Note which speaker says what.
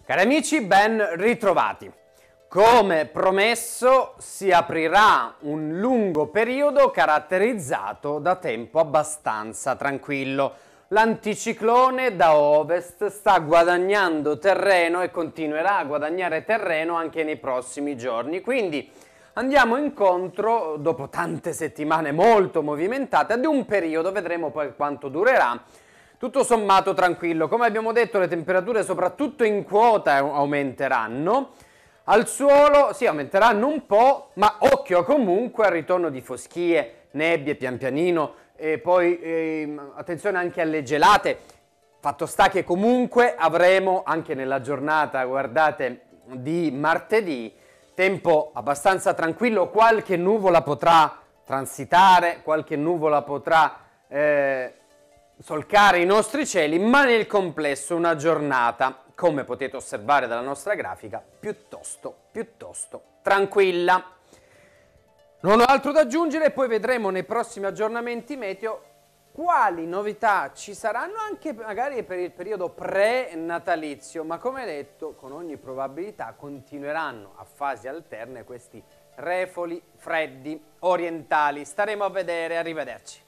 Speaker 1: Cari amici, ben ritrovati. Come promesso, si aprirà un lungo periodo caratterizzato da tempo abbastanza tranquillo. L'anticiclone da ovest sta guadagnando terreno e continuerà a guadagnare terreno anche nei prossimi giorni. Quindi andiamo incontro, dopo tante settimane molto movimentate, ad un periodo, vedremo poi quanto durerà, tutto sommato tranquillo. Come abbiamo detto, le temperature soprattutto in quota aumenteranno. Al suolo sì, aumenteranno un po', ma occhio comunque al ritorno di foschie, nebbie pian pianino, e poi attenzione anche alle gelate. Fatto sta che comunque avremo anche nella giornata, guardate, di martedì, tempo abbastanza tranquillo. Qualche nuvola potrà transitare, qualche nuvola potrà solcare i nostri cieli, ma nel complesso una giornata, come potete osservare dalla nostra grafica, piuttosto tranquilla. Non ho altro da aggiungere, poi vedremo nei prossimi aggiornamenti meteo quali novità ci saranno anche magari per il periodo pre-natalizio, ma come detto, con ogni probabilità continueranno a fasi alterne questi refoli freddi orientali. Staremo a vedere, arrivederci.